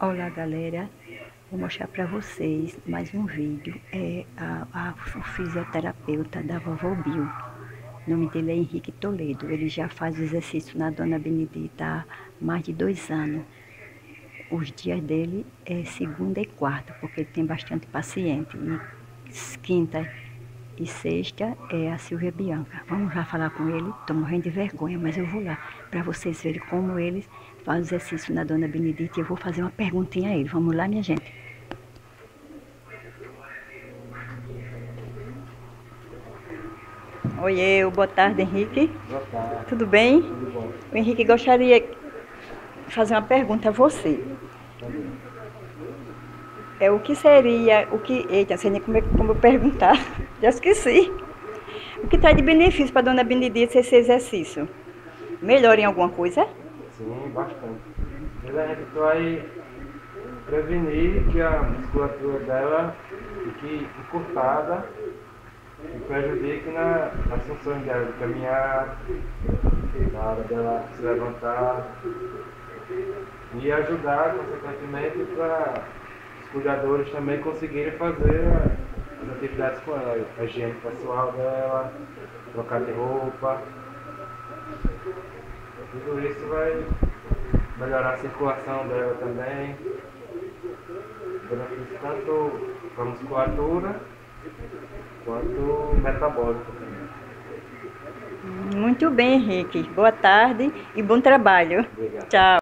Olá galera, vou mostrar para vocês mais um vídeo. O fisioterapeuta da vovó Bill. O nome dele é Henrique Toledo. Ele já faz exercício na Dona Benedita há mais de 2 anos. Os dias dele é segunda e quarta, porque ele tem bastante paciente. E quinta e sexta é a Silvia Bianca. Vamos lá falar com ele. Estou morrendo de vergonha, mas eu vou lá para vocês verem como ele faz exercício na Dona Benedita. E eu vou fazer uma perguntinha a ele. Vamos lá, minha gente. Oiê, boa tarde, Henrique. Boa tarde. Tudo bem? Tudo bom? O Henrique gostaria de fazer uma pergunta a você. Tá bem. O que seria, eita, sei nem como eu perguntar, já esqueci. O que traz de benefício para a Dona Benedita esse exercício? Melhora em alguma coisa? Sim, bastante. Mas a gente vai prevenir que a musculatura dela fique encurtada e prejudique nas funções dela de caminhar, na hora dela se levantar e ajudar, consequentemente, para os cuidadores também conseguirem fazer as atividades com ela, a higiene pessoal dela, trocar de roupa. Tudo isso vai melhorar a circulação dela também, benefício tanto para a musculatura quanto metabólico também. Muito bem, Henrique. Boa tarde e bom trabalho. Obrigado. Tchau.